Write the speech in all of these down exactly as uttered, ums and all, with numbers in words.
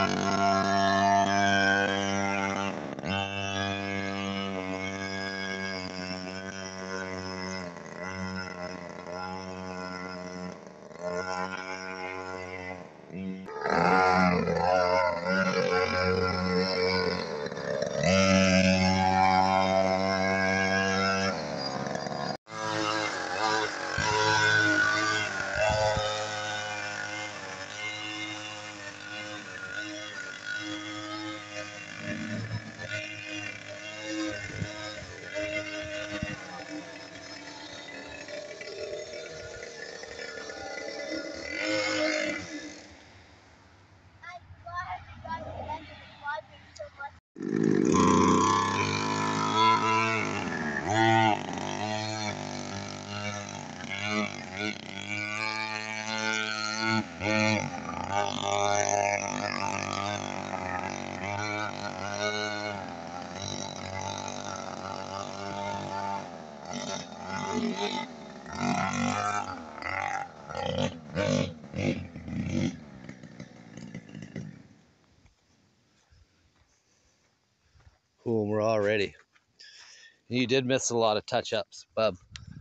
Cool, we're all ready. You did miss a lot of touch-ups, bub.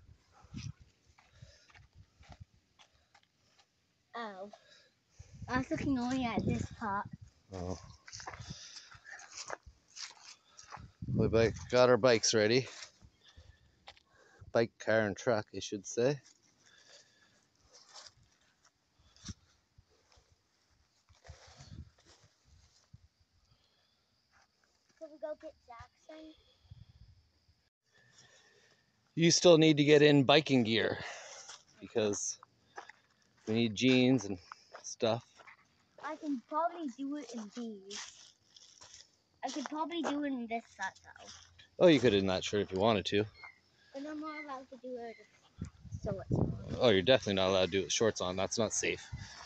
Oh. I was looking only at this part. Oh. We got our bikes ready. Bike, car, and truck, I should say. Can we go get Jackson? You still need to get in biking gear because we need jeans and stuff. I can probably do it in these. I could probably do it in this set though. Oh, you could in that shirt if you wanted to. But I'm not allowed to do it so it's on. Oh, you're definitely not allowed to do it with shorts on. That's not safe.